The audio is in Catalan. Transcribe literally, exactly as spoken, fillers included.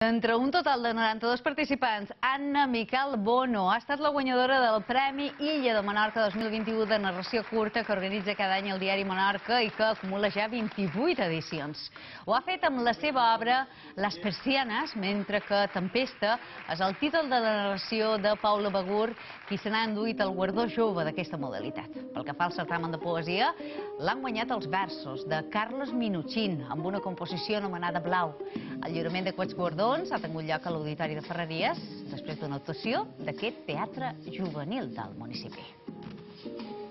Entre un total de noranta-dos participants, Anna Miquel Bono ha estat la guanyadora del Premi Illa de Menorca dos mil vint-i-u de narració curta que organitza cada any el diari Menorca i que acumula ja vint-i-vuit edicions. Ho ha fet amb la seva obra Les Persianes, mentre que Tempesta és el títol de la narració de Paula Begur, qui se n'ha enduit el guardó jove d'aquesta modalitat. Pel que fa al certamen de poesia, l'han guanyat els versos de Carles Minuchin, amb una composició anomenada Blau. El lliurament d'aquests guardons ha tingut lloc a l'Auditori de Ferreries després d'una actuació d'aquest teatre juvenil del municipi.